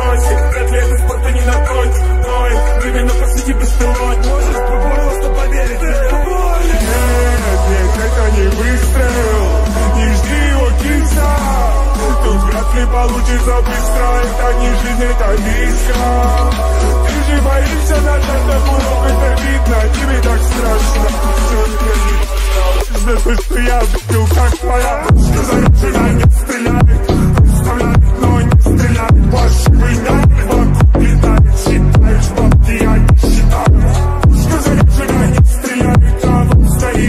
бросит. Вряд ли это спорт, а не наркотик. Временно посвяти беспилот. Можешь просто поверить мне. Нет, это не выстрел. Не жди его киса. Тут вряд ли получится быстро. Это не жизнь, это риска. Ты же боишься нажать на курок. Это видно, тебе так страшно. Все это не важно. Важно, что я видел, как твоя жена не стреляет. Представляет, но не стреляет. Фальшивый навык вокруг летает. Считаешь бабки, я не считаю. Сказали, жена не стреляет, а вот стоит.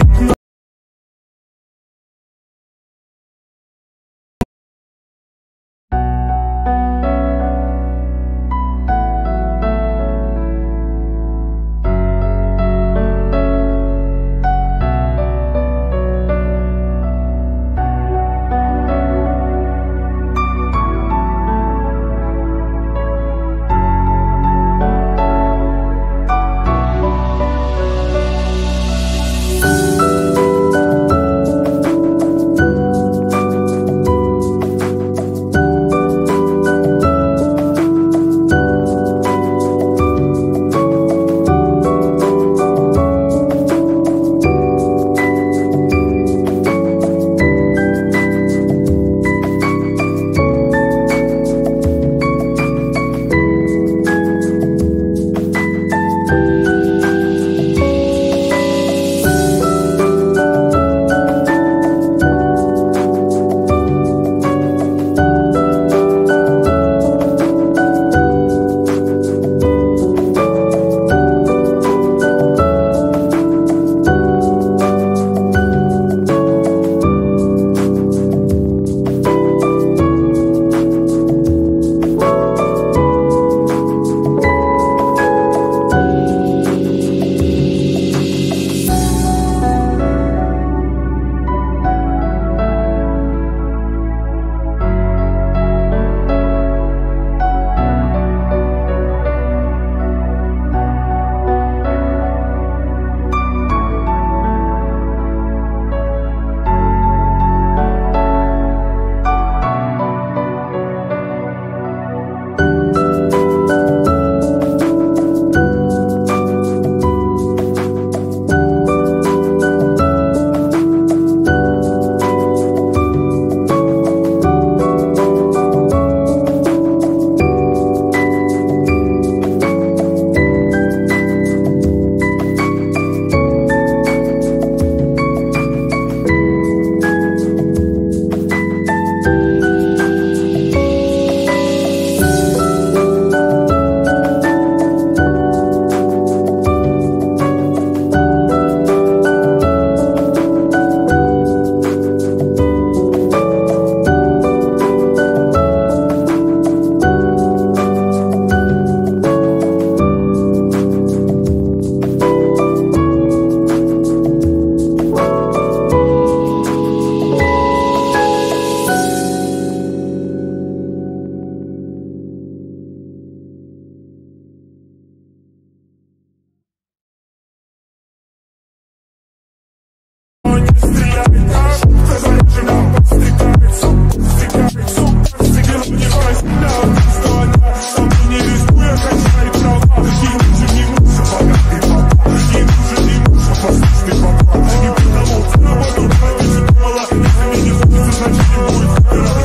Значит, не будет.